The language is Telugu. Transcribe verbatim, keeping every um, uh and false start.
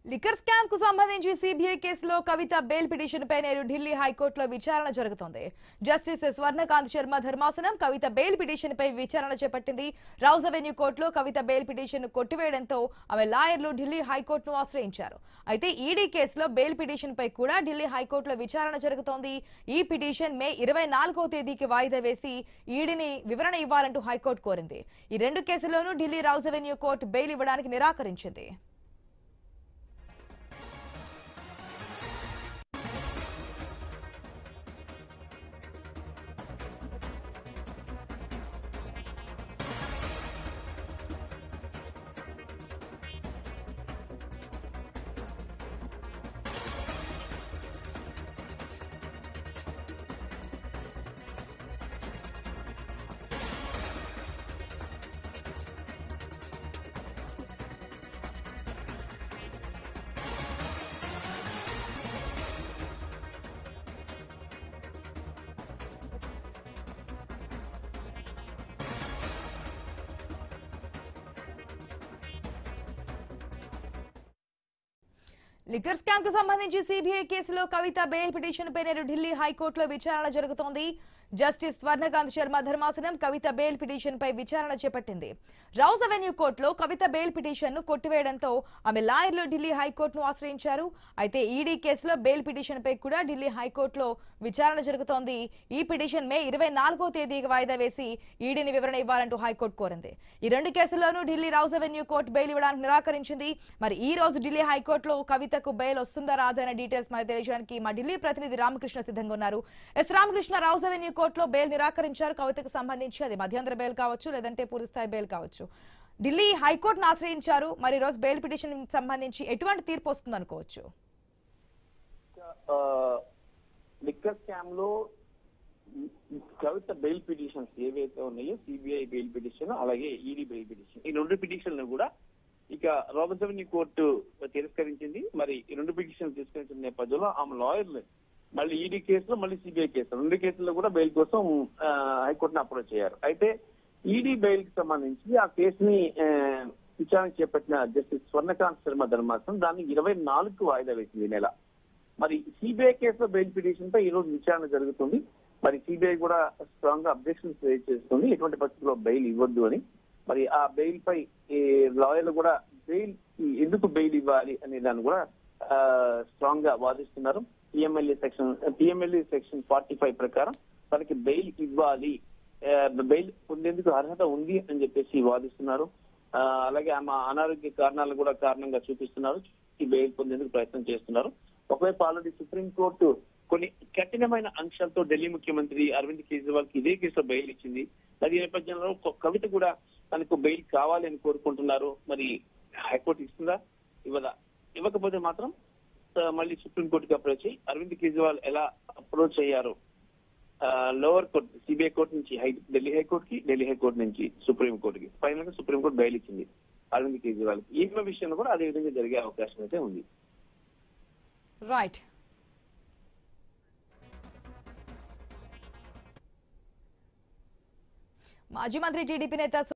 లిక్కర్ స్కామ్ కు సంబంధించి సిబిఐ కేసులో కవిత బెయిల్ పిటిషన్ పై నేడు ఢిల్లీ హైకోర్టులో విచారణ జరుగుతోంది. జస్టిస్ స్వర్ణకాంత్ శర్మ ధర్మాసనం కవిత బెయిల్ పిటిషన్ పై విచారణ చేపట్టింది. రౌజ్ అవెన్యూ కోర్టులో కవిత బెయిల్ పిటిషన్ కొట్టివేయడంతో ఆమె లాయర్లు ఢిల్లీ హైకోర్టును ఆశ్రయించారు. అయితే ఈడీ కేసులో బెయిల్ పిటిషన్ పై కూడా ఢిల్లీ హైకోర్టులో విచారణ జరుగుతోంది. ఈ పిటిషన్ మే ఇరవై నాలుగో తేదీకి వాయిదా వేసి ఈడీని వివరణ ఇవ్వాలంటూ హైకోర్టు కోరింది. ఈ రెండు కేసుల్లోనూ Delhi Rouse Avenue court bail ఇవ్వడానికి నిరాకరించింది. లిక్కర్ స్కామ్ కు సంబంధించి సిబిఐ కేసులో కవిత బెయిల్ పిటిషన్ పై నేడు ఢిల్లీ హైకోర్టులో విచారణ జరుగుతోంది. జస్టిస్ స్వర్ణకాంత్ శర్మ ధర్మాసనం కవిత బెయిల్ పిటిషన్ పై విచారణ చేపట్టింది. రౌజ్ అవెన్యూ కోర్టులో కవిత బెయిల్ పిటిషన్ ను కొట్టివేయడంతో ఆమె లాయర్లు ఢిల్లీ హైకోర్టును ఆశ్రయించారు. అయితే ఈడీ కేసులో బెయిల్ పిటిషన్ పై కూడా ఢిల్లీ హైకోర్టులో విచారణ జరుగుతోంది. ఈ పిటిషన్ మే ఇరవై నాలుగో తేదీకి వాయిదా వేసి ఈడీని వివరణ ఇవ్వాలంటూ హైకోర్టు కోరింది. ఈ రెండు కేసుల్లోనూ Delhi Rouse Avenue court bail ఇవ్వడానికి నిరాకరించింది. మరి ఈ రోజు ఢిల్లీ హైకోర్టులో కవితకు బెయిల్ వస్తుందా రాదా అనే డీటెయిల్స్ మనకు తెలియజేయడానికి మా ఢిల్లీ ప్రతినిధి రామకృష్ణ సిద్ధంగా ఉన్నారు. ఎస్ రామకృష్ణ, రౌజ్ అవెన్యూ కోర్టులో బెయిల్ నిరాకరించారు కవితకు సంబంధించి. అది మధ్యంతర బెయిల్ కావచ్చు, లేదంటే పూర్తిస్థాయి బెయిల్ కావచ్చు. ఢిల్లీ హైకోర్టును ఆశ్రయించారు. మరి రోజు బెయిల్ పిటిషన్ సంబంధించి ఎటువంటి తీర్పు వస్తుంది అనుకోవచ్చు? లిక్కర్ స్కామ్ లో కవిత బెయిల్ పిటిషన్స్ ఏవైతే ఉన్నాయో, సిబిఐ బెయిల్ పిటిషన్ అలాగే ఈడీ బెయిల్ పిటిషన్, ఈ రెండు పిటిషన్లు కూడా ఇక రౌజ్ అవెన్యూ కోర్టు తిరస్కరించింది. మరి ఈ రెండు పిటిషన్ తిరస్కరించిన నేపథ్యంలో ఆమె లాయర్లు మళ్ళీ ఈడీ కేసులో మళ్ళీ సిబిఐ కేసులో రెండు కేసుల్లో కూడా బెయిల్ కోసం హైకోర్టును అప్రోచ్ అయ్యారు. అయితే ఈడీ బెయిల్ కి సంబంధించి ఆ కేసుని విచారణ చేపట్టిన జస్టిస్ స్వర్ణకాంత్ శర్మ ధర్మాసనం దాన్ని ఇరవై నాలుగుకు వాయిదా వేసింది నెల. మరి సిబిఐ కేసులో బెయిల్ పిటిషన్ పై ఈ రోజు విచారణ జరుగుతుంది. మరి సిబిఐ కూడా స్ట్రాంగ్ గా అబ్జెక్షన్స్ రేజ్ చేస్తుంది, ఎటువంటి పరిస్థితుల్లో బెయిల్ ఇవ్వద్దు అని. మరి ఆ బెయిల్ పై లాయర్లు కూడా బెయిల్ ఎందుకు బెయిల్ ఇవ్వాలి అనే దాన్ని కూడా స్ట్రాంగ్ గా వాదిస్తున్నారు. PMLA section PMLA section forty five ప్రకారం తనకి బెయిల్ ఇవ్వాలి, బెయిల్ పొందేందుకు అర్హత ఉంది అని చెప్పేసి వాదిస్తున్నారు. అలాగే ఆమె అనారోగ్య కారణాలు కూడా కారణంగా చూపిస్తున్నారు, ఈ బెయిల్ పొందేందుకు ప్రయత్నం చేస్తున్నారు. ఒకవైపు ఆల్రెడీ సుప్రీంకోర్టు కొన్ని కఠినమైన అంశాలతో ఢిల్లీ ముఖ్యమంత్రి అరవింద్ కేజ్రీవాల్ కి ఇదే కేసులో బెయిల్ ఇచ్చింది. మరి ఈ నేపథ్యంలో కవిత కూడా తనకు బెయిల్ కావాలి అని కోరుకుంటున్నారు. మరి హైకోర్టు ఇస్తుందా ఇవ్వదా? ఇవ్వకపోతే మాత్రం మళ్ళీ సుప్రీంకోర్టుకి అప్రోచ్ అయ్యి అరవింద్ కేజ్రీవాల్ ఎలా అప్రోచ్ అయ్యారు లోవర్ కోర్టు సిబిఐ కోర్టు నుంచి హై ఢిల్లీ హైకోర్టుకి, ఢిల్లీ హైకోర్టు నుంచి సుప్రీం కోర్టుకి, ఫైనల్ గా సుప్రీంకోర్టు బెయిల్ ఇచ్చింది అరవింద్ కేజ్రీవాల్ కి. ఈ విషయంలో కూడా అదే విధంగా జరిగే అవకాశం అయితే ఉంది. రైట్. మాజీ మంత్రి టీడీపీ నేత